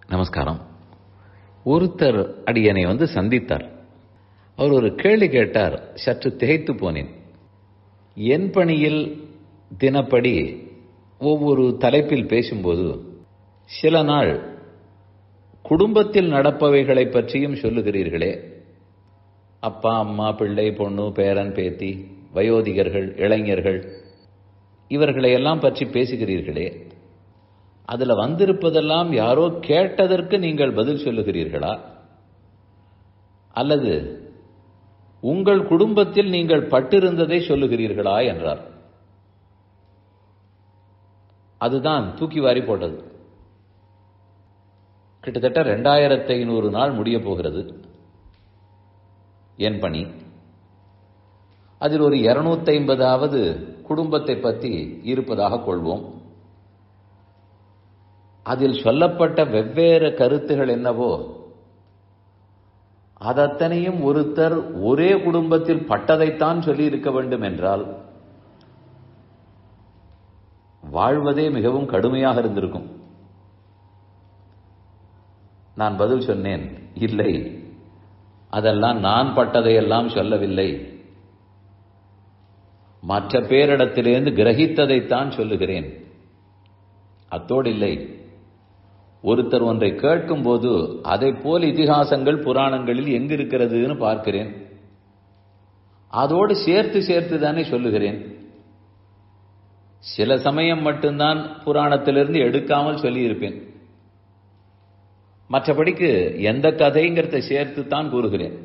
நமஸ்காரம். ஒருத்தர் அடியனை சந்தித்தார். அவர் ஒரு கேள்வி கேட்டார். சற்று திகைத்து போனேன். என் பணியில் தினப்படி ஒவ்வொரு தலைப்பில் பேசும்போது சில நாள் குடும்பத்தில் நடப்பவைகளை பற்றியும் சொல்லுகிறீர்களே, அப்பா அம்மா பிள்ளை பொண்ணு பேரன் பேத்தி வயோதிகர்கள் இளைஞர்கள் இவர்களையெல்லாம் பற்றி பேசுகிறீர்களே, அதுல வந்திருப்பதெல்லாம் யாரோ கேட்டதற்கு நீங்கள் பதில் சொல்லுகிறீர்களா, அல்லது உங்கள் குடும்பத்தில் நீங்கள் பட்டிருந்ததை சொல்லுகிறீர்களா என்றார். அதுதான் தூக்கி வாரி போட்டது. கிட்டத்தட்ட 2500 நாள் முடிய போகிறது என் பணி. அதில் ஒரு 250வது குடும்பத்தை பற்றி இருப்பதாக கொள்வோம். அதில் சொல்லப்பட்ட வெவ்வேறு கருத்துகள் என்னவோ அதத்தனையும் ஒருத்தர் ஒரே குடும்பத்தில் பட்டதைத்தான் சொல்லி இருக்க வேண்டும் என்றால் வாழ்வதே மிகவும் கடுமையாக இருந்திருக்கும். நான் பதில் சொன்னேன், இல்லை, அதெல்லாம் நான் பட்டதையெல்லாம் சொல்லவில்லை, மற்ற பேரிடத்திலிருந்து கிரகித்ததைத்தான் சொல்லுகிறேன். அத்தோடு இல்லை, ஒருத்தர் ஒன்றை கேட்கும் போது அதை போல் இதிகாசங்கள் புராணங்களில் எங்கு இருக்கிறதுன்னு பார்க்கிறேன். அதோடு சேர்த்து சேர்த்து தானே சொல்லுகிறேன். சில சமயம் மட்டும்தான் புராணத்திலிருந்து எடுக்காமல் சொல்லியிருப்பேன். மற்றபடிக்கு எந்த கதைங்கிறத சேர்த்து தான் கூறுகிறேன்.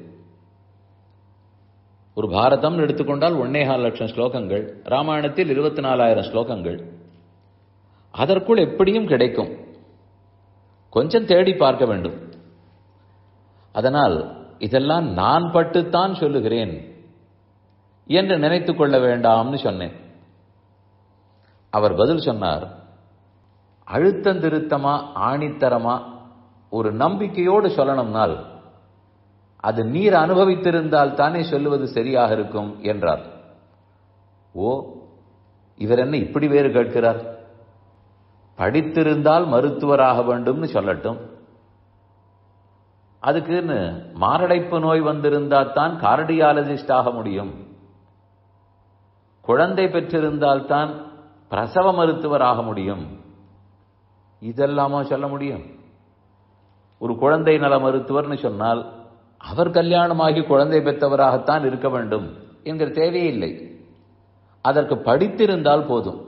ஒரு பாரதம் எடுத்துக்கொண்டால் 1.25 லட்சம் ஸ்லோகங்கள், ராமாயணத்தில் 24,000 ஸ்லோகங்கள். அதற்குள் எப்படியும் கிடைக்கும், கொஞ்சம் தேடி பார்க்க வேண்டும். அதனால் இதெல்லாம் நான் பட்டுத்தான் சொல்லுகிறேன் என்று நினைத்துக் கொள்ள வேண்டாம்னு சொன்னேன். அவர் பதில் சொன்னார், அழுத்தந்திருத்தமா ஆணித்தரமா ஒரு நம்பிக்கையோடு சொல்லணும்னால் அது நீர் அனுபவித்திருந்தால் தானே சொல்லுவது சரியாக இருக்கும் என்றார். ஓ, இவர் என்ன இப்படி வேறு கேட்கிறார்? படித்திருந்தால் மருத்துவராக வேண்டும்னு சொல்லட்டும், அதுக்குன்னு மாரடைப்பு நோய் வந்திருந்தால் தான் கார்டியாலஜிஸ்ட் ஆக முடியும், குழந்தை பெற்றிருந்தால் தான் பிரசவ மருத்துவர் ஆக முடியும், இதெல்லாமா சொல்ல முடியும்? ஒரு குழந்தை நல மருத்துவர்னு சொன்னால் அவர் கல்யாணமாகி குழந்தை பெற்றவராகத்தான் இருக்க வேண்டும் என்கிற தேவையே இல்லை. அதற்கு படித்திருந்தால் போதும்.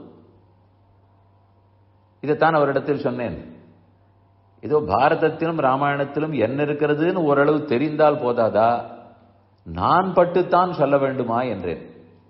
இதைத்தான் அவரிடத்தில் சொன்னேன். ஏதோ பாரதத்திலும் ராமாயணத்திலும் என்ன இருக்கிறதுன்னு ஓரளவு தெரிந்தால் போதாதா, நான் பட்டுத்தான் சொல்ல வேண்டுமா என்றேன்.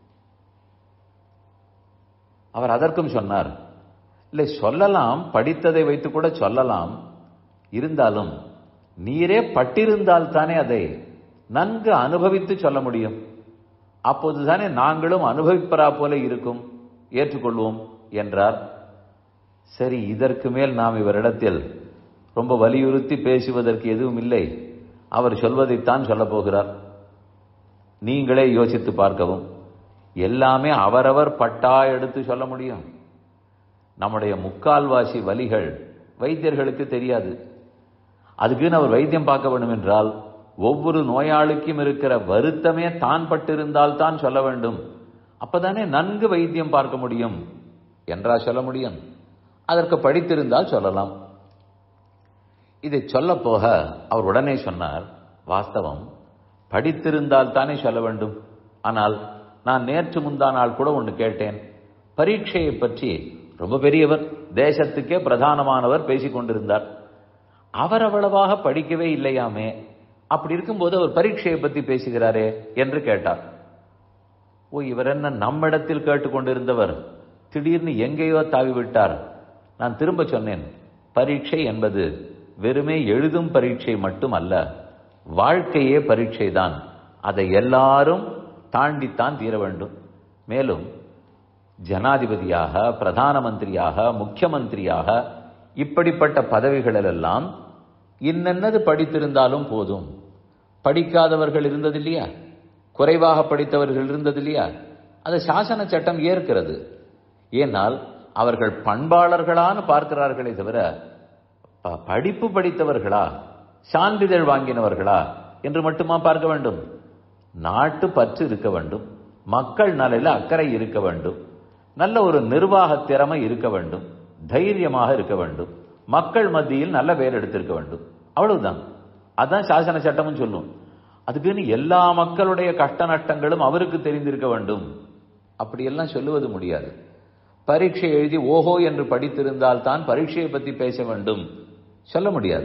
அவர் அதற்கும் சொன்னார், இல்லை சொல்லலாம், படித்ததை வைத்து கூட சொல்லலாம், இருந்தாலும் நீரே பட்டிருந்தால் தானே அதை நன்கு அனுபவித்து சொல்ல முடியும், அப்போதுதானே நாங்களும் அனுபவிப்பரா போல இருக்கும், ஏற்றுக்கொள்வோம் என்றார். சரி, இதற்கு மேல் நாம் இவரிடத்தில் ரொம்ப வலியுறுத்தி பேசுவதற்கு எதுவும் இல்லை, அவர் சொல்வதைத்தான் சொல்ல போகிறார். நீங்களே யோசித்து பார்க்கவும். எல்லாமே அவரவர் பட்டா எடுத்து சொல்ல முடியும். நம்முடைய முக்கால்வாசி வலிகள் வைத்தியர்களுக்கு தெரியாது. அதுக்குன்னு அவர் வைத்தியம் பார்க்க வேண்டும் என்றால் ஒவ்வொரு நோயாளிக்கும் இருக்கிற வருத்தமே தான் பட்டிருந்தால் தான் சொல்ல வேண்டும். அப்பதானே நன்கு வைத்தியம் பார்க்க முடியும் என்றா சொல்ல முடியும்? அதற்கு படித்திருந்தால் சொல்லலாம். இதை சொல்ல போக அவர் உடனே சொன்னார், வாஸ்தவம், படித்திருந்தால் தானே சொல்ல வேண்டும். ஆனால் நான் நேற்று முந்தா நாள் கூட ஒன்று கேட்டேன். பரீட்சையை பற்றி ரொம்ப பெரியவர், தேசத்துக்கே பிரதானமானவர் பேசிக் கொண்டிருந்தார். அவர் அவ்வளவாக படிக்கவே இல்லையாமே, அப்படி இருக்கும்போது அவர் பரீட்சையை பற்றி பேசுகிறாரே என்று கேட்டார். ஓ, இவர் என்ன நம்மிடத்தில் கேட்டுக்கொண்டிருந்தவர் திடீர்னு எங்கேயோ தாவிவிட்டார். நான் திரும்ப சொன்னேன், பரீட்சை என்பது வெறுமே எழுதும் பரீட்சை மட்டும் அல்ல, வாழ்க்கையே பரீட்சை தான். அதை எல்லாரும் தாண்டித்தான் தீர வேண்டும். மேலும் ஜனாதிபதியாக, பிரதான மந்திரியாக, முக்கியமந்திரியாக இப்படிப்பட்ட பதவிகளெல்லாம் இன்னென்னது படித்திருந்தாலும் போதும். படிக்காதவர்கள் இருந்ததில்லையா, குறைவாக படித்தவர்கள் இருந்ததில்லையா, அது சாசன சட்டம் ஏற்கிறது. ஏனால் அவர்கள் பண்பாளர்களான பார்க்கிறார்களே தவிர படிப்பு படித்தவர்களா, சான்றிதழ் வாங்கினவர்களா என்று மட்டுமா பார்க்க வேண்டும்? நாட்டு பற்று இருக்க வேண்டும், மக்கள் நலனில் அக்கறை இருக்க வேண்டும், நல்ல ஒரு நிர்வாக திறமை இருக்க வேண்டும், தைரியமாக இருக்க வேண்டும், மக்கள் மத்தியில் நல்ல பெயர் எடுத்திருக்க வேண்டும். அவ்வளவுதான். அதான் சாசன சட்டமும் சொல்லும். அதுக்குன்னு எல்லா மக்களுடைய கஷ்ட நஷ்டங்களும் அவருக்கு தெரிந்திருக்க வேண்டும் அப்படியெல்லாம் சொல்லுவது முடியாது. பரீட்சை எழுதி ஓஹோ என்று படித்திருந்தால் தான் பரீட்சையை பற்றி பேச வேண்டும் சொல்ல முடியாது.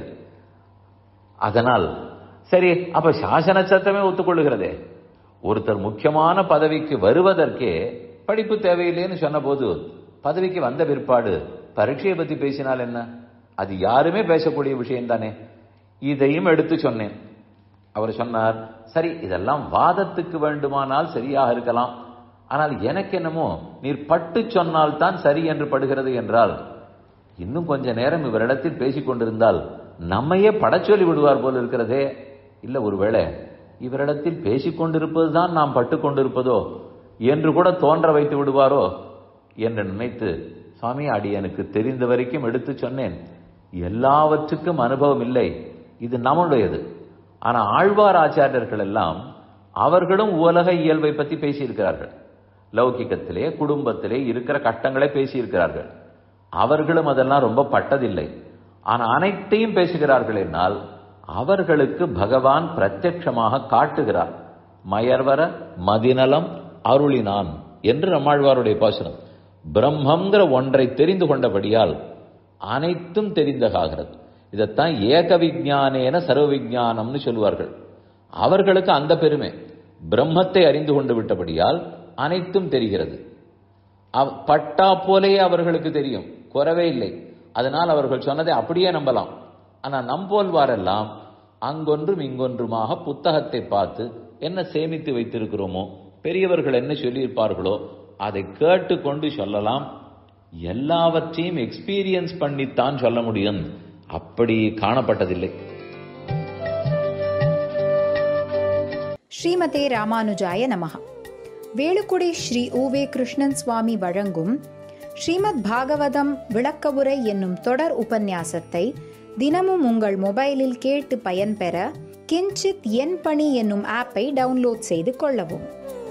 அதனால் சரி, அப்ப சாசன சட்டமே ஒத்துக்கொள்ளுகிறதே. ஒருத்தர் முக்கியமான பதவிக்கு வருவதற்கே படிப்பு தேவையில்லைன்னு சொன்ன போது பதவிக்கு வந்த பிற்பாடு பரீட்சையை பத்தி பேசினால் என்ன? அது யாருமே பேசக்கூடிய விஷயம் தானே. இதையும் எடுத்து சொன்னேன். அவர் சொன்னார், சரி இதெல்லாம் வாதத்துக்கு வேண்டுமானால் சரியாக இருக்கலாம், ஆனால் எனக்கு என்னமோ நீர் பட்டு சொன்னால் தான் சரி என்று படுகிறது என்றால் இன்னும் கொஞ்ச நேரம் இவரிடத்தில் பேசிக் கொண்டிருந்தால் நம்மையே படச்சொல்லி விடுவார் போல் இருக்கிறதே. இல்ல ஒருவேளை இவரிடத்தில் பேசிக்கொண்டிருப்பதுதான் நாம் பட்டு கொண்டிருப்பதோ என்று கூட தோன்ற வைத்து விடுவாரோ என்று நினைத்து, சுவாமி அடியனுக்கு தெரிந்த வரைக்கும் எடுத்து சொன்னேன். எல்லாவற்றுக்கும் அனுபவம் இல்லை, இது நம்முடையது. ஆனா ஆழ்வார் ஆச்சாரியர்கள் எல்லாம் அவர்களும் உலக இயல்பை பற்றி பேசியிருக்கிறார்கள். லௌகிக்கத்திலே குடும்பத்திலே இருக்கிற கஷ்டங்களை பேசியிருக்கிறார்கள். அவர்களும் அதெல்லாம் ரொம்ப பட்டதில்லை. ஆனா அனைத்தையும் பேசுகிறார்கள் என்னால் அவர்களுக்கு பகவான் பிரத்யட்சமாக காட்டுகிறார். மயர்வர மதிநலம் அருளினான் என்று நம்மாழ்வாருடைய பாசுரம். பிரம்மங்கிற ஒன்றை தெரிந்து கொண்டபடியால் அனைத்தும் தெரிந்தகாகிறது. இதைத்தான் ஏக விஞ்ஞானேன சர்வ விஞ்ஞானம்னு சொல்லுவார்கள். அவர்களுக்கு அந்த பெருமை, பிரம்மத்தை அறிந்து கொண்டு விட்டபடியால் அனைத்தும் தெரிகிறது. பட்டா போலேயே அவர்களுக்கு தெரியும், குறவே இல்லை. அதனால் அவர்கள் சொன்னதை அப்படியே நம்பலாம். ஆனா நம்போல்வாரெல்லாம் அங்கொன்றும் இங்கொன்றுமாக புத்தகத்தை பார்த்து என்ன சேமித்து வைத்திருக்கிறோமோ, பெரியவர்கள் என்ன சொல்லியிருப்பார்களோ அதை கேட்டுக்கொண்டு சொல்லலாம். எல்லாவற்றையும் எக்ஸ்பீரியன்ஸ் பண்ணித்தான் சொல்ல முடியும், அப்படி காணப்பட்டதில்லை. ஸ்ரீமதே ராமானுஜாய நமஹ. வேலுக்குடி ஸ்ரீ உவே கிருஷ்ணன் சுவாமி வழங்கும் ஸ்ரீமத் பாகவதம் விளக்கவுரை என்னும் தொடர் உபன்யாசத்தை தினமும் உங்கள் மொபைலில் கேட்டு பயன்பெற கிஞ்சித் என் பணி என்னும் ஆப்பை டவுன்லோட் செய்து கொள்ளவும்.